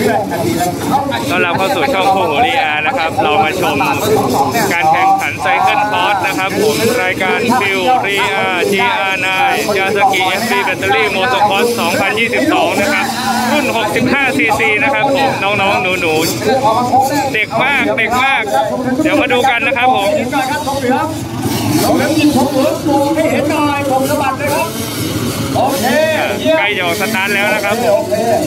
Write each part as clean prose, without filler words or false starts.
ต้อนรับเข้าสู่ช่องคู่หูรีอานะครับเรามาชมการแข่งขันไซเคิลคอร์สนะครับผมรายการฟิวรีอา GR9 ยาสกิ FB แบตเตอรี่โมโตคอร์ส 2022 นะครับรุ่น 65cc นะครับผมน้องๆหนูๆเด็กมากเดี๋ยวมาดูกันนะครับผมให้เห็นหน่อยผมสะบัดเลยครับโอเคใกล้จะออกสตาร์ทแล้วนะครับผม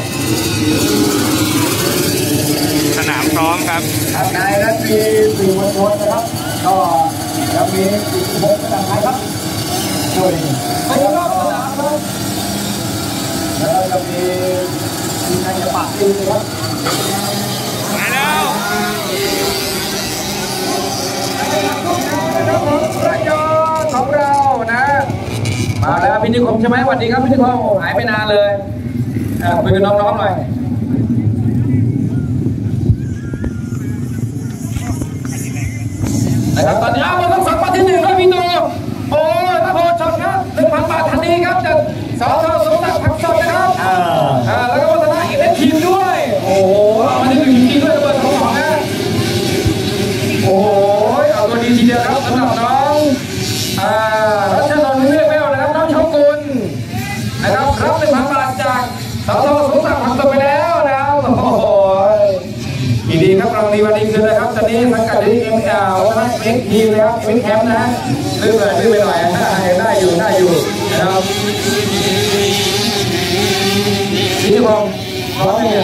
สนามพร้อมครับข้างในนั้นมีสื่อมวลชนนะครับก็จะมีอีก6สนามครับด้วยไปรอบสนามครับแล้วจะมีทีมงานจะปักตีนะครับมาแล้วระยองของเรานะมาแล้วพี่นิคมใช่ไหมสวัสดีครับพี่นิคมหายไปนานเลยคุยกับน้องๆหน่อยนะครับตอนนี้มาต้องสัมภาษณ์ที่1ครับพี่ตูโอ้ยพระโพชมครับ1,000 บาททันทีครับจากสท.สมศักดิ์ผักสดนะครับแล้วก็วัฒนาอีกเป็นทีมด้วยโอ้โหมาที่1จริงๆด้วยระเบิดของหมอนะโอ้ยเอาตัวดีทีเดียวครับสำหรับน้องรัชนนท์เลือกไม่เอานะครับน้องโชกุลนะครับรับ 1,000 บาทจากสท.สมศักดิ์ผักสดไปแล้วนะครับโอ้โหยินดีครับเราดีวันนี้คือนะครับตอนนี้สังกัดที่MLว่าเอ็กทีเลยครับเป็นแคมป์นะลื่นไปหน่อยได้อยู่นะครับพี่นิคมพร้อมไหมเนี่ย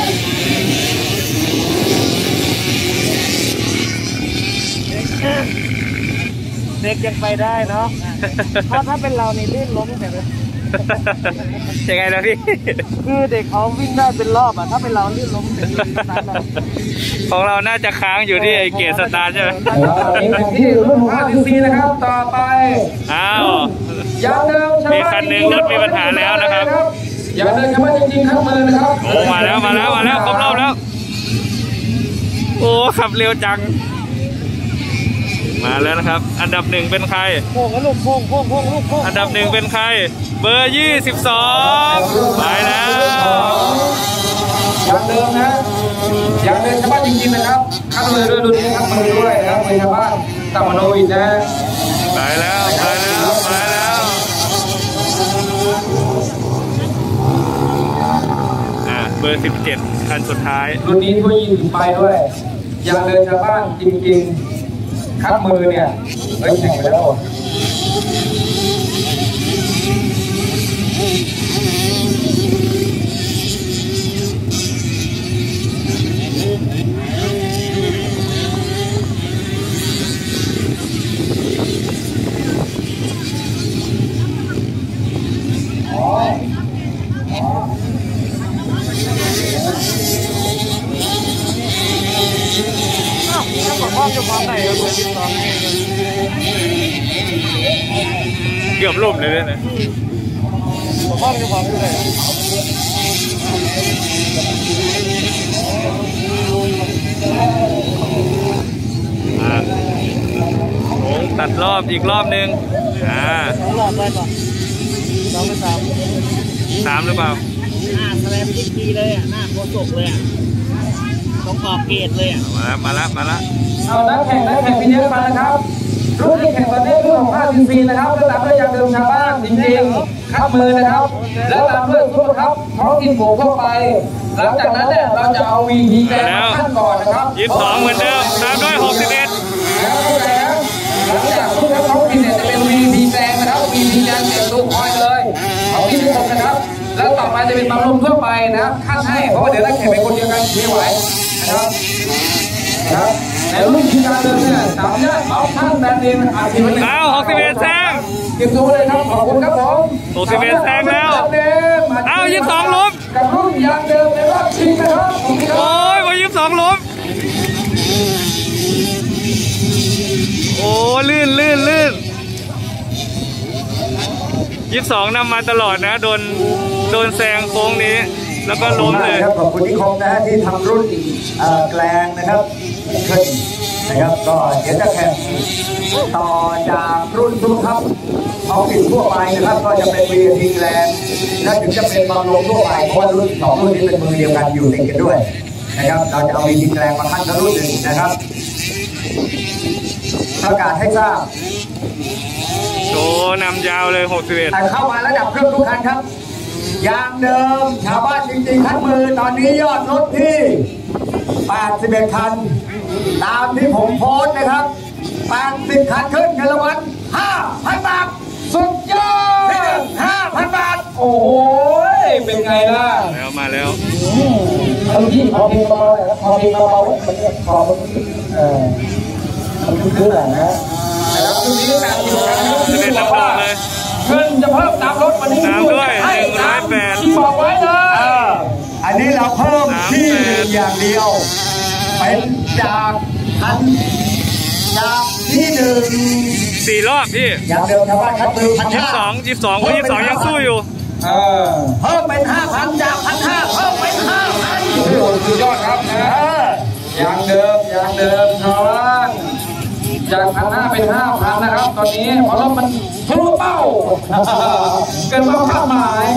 เด็กยังไปได้เนาะเพราะถ้าเป็นเรานี่ลื่นล้มแต่เลยยังไงนะพี่คือเด็กเขาวิ่งได้เป็นรอบอ่ะถ้าเป็นเราลื่นล้มแต่ของเราน่าจะค้างอยู่ที่ไอเกียร์สตาร์ใช่ไหมที่รุ่น5ccนะครับต่อไปอ้าวอย่างเดิมมีคันหนึ่งรถมีปัญหาแล้วนะครับอย่างเดิมครับจริงๆครับเลยนะครับโอ้มาแล้วครบรอบแล้วโอ้ขับเร็วจังมาแล้วนะครับอันดับ1เป็นใครโค้งลูกโค้งลูกโค้งอันดับ1เป็นใครเบอร์22ไปแล้วอย่างเดิมนะอย่างเดิมชาวบ้านจริงๆนะครับขับเลยด้วยดุนี้ขับมือด้วยนะครับเป็นชาวบ้านตามโนวินนะไปแล้วเบอร์17คันสุดท้ายรุ่นนี้ก็ยิงถึงไปด้วยอย่างเดิมชาวบ้านจริงๆขับมือเนี่ยถึงไปแล้วเกือบล่มเลยนะผมว่าจะพร้อมเลยตัดรอบอีกรอบนึง 2 รอบได้ป่ะ2 หรือ 3หรือเปล่าแสลมที่ดีเลยหน้าโคตกเลยต้องขอบเกตเลยมาละเอานักแข่งพี่เนี้ยมานะครับรุ่นที่แข่งตอนนี้รุ่น5ccนะครับแล้วตามด้วยยางเดิมชาวบ้านจริงๆขับมือนะครับแล้วตามด้วยทุกครับท้องกินหมูเข้าไปหลังจากนั้นเนี่ยเราจะเอาVPแดงขั้นก่อนนะครับ 22เหมือนเดิมตามด้วย61 แล้วหลังจากทุกท้องกินเนี่ยจะเป็นVPแดงนะครับVPแดงเสียบตู้คอยเลยเอาที่ทุกคนนะครับแล้วต่อไปจะเป็นบำรุงทั่วไปนะครับขั้นให้เพราะว่าเดี๋ยวนักแข่งเป็นคนเดียวกันไม่ไหวนะครับในรุ่นที่การเดินเนี่ยสามารถเอาท่านแบรนด์เนมอาชีพเอา61แซงเก็บตัวเลยครับขอบคุณครับผม 61แซงแล้วเอา22ล้มกับรุ่นยางเดิมในรอบชิงนะครับโอ้ย22ล้มโอ้ลื่น22นำมาตลอดนะโดนแซงโค้งนี้แล้วก็ล้มเลยขอบคุณที่คมนะที่ทำรุ่นแกลงนะครับขึ้นนะครับก็เดี๋ยวจะแข่งต่อจากรุ่นทุกครับเอาปิดทั่วไปนะครับก็จะเป็นเวียทีแลนด์และถึงจะเป็นบอลลงทั่วไปเพราะรุ่น2รุ่นนี้เป็นมือเดียวกันอยู่ติดกันด้วยนะครับเราจะเอาวีทีแลนด์มาคัดกับรุ่นหนึ่งนะครับประกาศให้ทราบโชว์นำยาวเลย61 แต่เข้ามาระดับเครื่องทุกคันครับอย่างเดิมชาวบ้านจริงๆคัดมือตอนนี้ยอดรถที่81คันตามที่ผมโพสต์นะครับ80คันขึ้นเงินรางวัล 5,000 บาทสุดยอด 5,000 บาทโอ้ยเป็นไงล่ะแล้วมาแล้วที่พอพิงเบาๆแล้วพอพิงเบาๆมันจะพอมันคืออะไรนะแล้วตรงนี้แบบอยู่กัน 11ลำดับเลยเงินจะเพิ่มตามรถวันนี้ด้วย108 ที่บอกไว้เลยอันนี้เราเพิ่มที่อย่างเดียวเป็นจากคันจากที่ 4 รอบพี่อย่างเดิมชาวบ้านคัดมือ 22ก็22ยังสู้อยู่เพิ่มเป็น 5,000 จาก 1,500 เพิ่มเป็น 5,000 สุดยอดครับนะอย่างเดิมครับจาก 1,500 เป็น 5,000 นะครับตอนนี้เพราะรถมันทะลุเป้าเกินเป้าคาดหมาย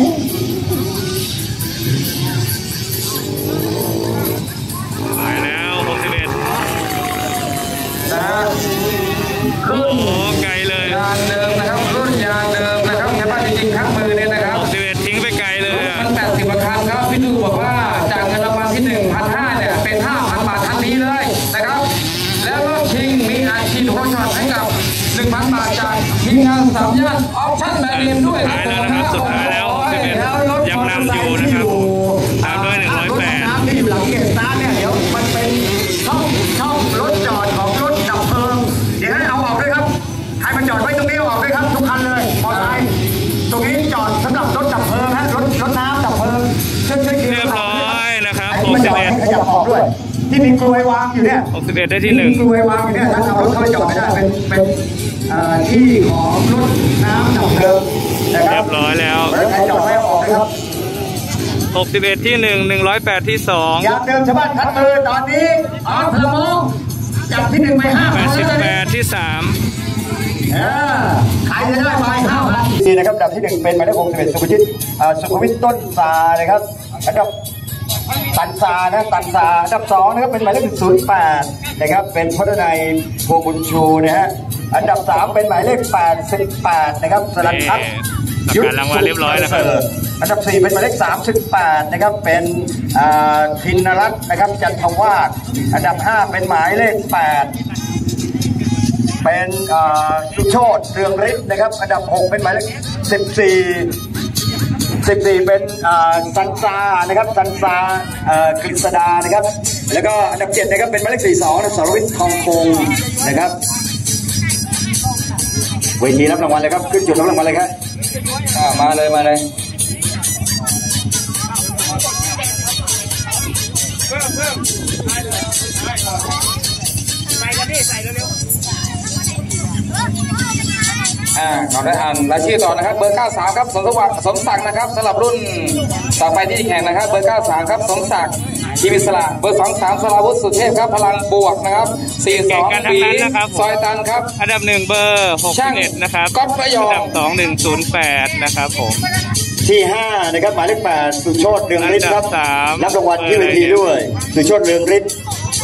ไปแล้ว61 นะรุ่นไกลเลยยางเดิมนะครับรุ่นยางเดิมนะครับชาวบ้านจริงๆทั้งมือเนี่ยนะครับ 61ทิ้งไปไกลเลยมัน80 คันครับพี่ตูบอกว่าจากเงินรางวัลที่ 1,500 เนี่ยเป็น 5,000 บาททันทีเลยนะครับแล้วรอบชิงมีอาชีพโฮช็อตให้กับ 1,000 บาทจากทีมงาน3 ย่านออปชั่นแบรนด์เนมด้วยนะครับสุดท้ายแล้วยังนำอยู่นะครับตามด้วย108 น้ำที่อยู่หลังเกตตาเนี่ยเดี๋ยวมันเป็นช่องรถจอดของรถดับเพลิงเดี๋ยวให้เอาออกด้วยครับให้มันจอดไว้ตรงนี้ออกด้วยครับทุกคันเลยมอเตอร์ไซค์ตรงนี้จอดสำหรับรถดับเพลิงฮะรถน้ำดับเพลิงเรียบร้อยนะครับ 61ขยับออกด้วยที่มีกลวยวางอยู่เนี่ย 61ได้ที่1 กลวยวางอยู่เนี่ยถ้าเอารถเข้าไปจอดไม่ได้เป็นที่ของรถน้ำดับเพลิงนะครับเรียบร้อยแล้วใครจอดไม่ออกนะครับ 61ที่1 108ที่2 อย่างเดิมชาวบ้านคัดมือตอนนี้ออฟละโมจับที่1ไป 88ที่3 ใครจะได้ไป5,000นี่นะครับอันดับที่1เป็นหมายเลข61สุขวิทต้นซานะครับอันดับตันซาอันดับ2นะครับเป็นหมายเลข08นะครับเป็นพจนัยพวงบุญชูนะฮะอันดับ3เป็นหมายเลข88นะครับสลันทัศน์ยุทธรางวัลเรียบร้อยนะครับอันดับ4เป็นหมายเลข38นะครับเป็นธินรัตน์นะครับจันทวาสอันดับ5เป็นหมายเลข8เป็นสุโชติเรืองฤทธิ์นะครับอันดับ6เป็นหมายเลข14เป็นซันซานะครับซันซากฤษดานะครับแล้วก็อันดับ7นะครับเป็นหมายเลข42นะสรวิทย์ทองคงนะครับเวทีรับรางวัลเลยครับขึ้นจุดรับรางวัลเลยครับมาเลยใส่เร็วเราได้อ่านรายชื่อต่อนะครับเบอร์93ครับสมศักดิ์นะครับสำหรับรุ่นต่อไปที่แข่งนะครับเบอร์93ครับสมศักดิ์ชีวิตสละเบอร์23สราวุฒิสุเทพครับพลังบวกนะครับ42ปีซอยตันครับอันดับ1เบอร์61นะครับก๊อตประยองอันดับ2 108นะครับผมที่5นะครับหมายเลข8สุโชติเรืองฤทธิ์ครับรับรางวัลที่เวทีด้วยสุโชติเรืองฤทธิ์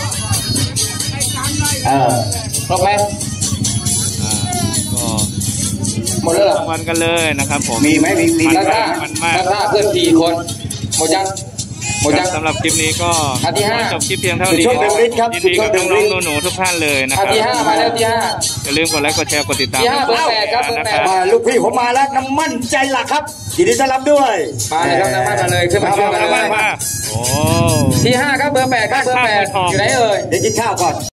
ครบไหมหมดแล้วรางวัลกันเลยนะครับผมมีไหมมีถ้าเพื่อน4 คนหมดยังสำหรับคลิปนี้ก็จบคลิปเพียงเท่านี้ยินดีกับน้องๆหนูๆทุกท่านเลยนะครับที่5มาแล้วที่ 5อย่าลืมกดไลค์กดแชร์กดติดตามที่5เบอร์8ครับเบอร์8 มาลูกพี่ผมมาแล้วน้ำมั่นใจหลักครับยินดีต้อนรับด้วยมาเลยครับน้ำมั่นมาเลยขึ้นมาเลยโอ้ที่5ครับเบอร์8ครับเบอร์8อยู่ไหนเอ่ยเดี๋ยวกินข้าวก่อน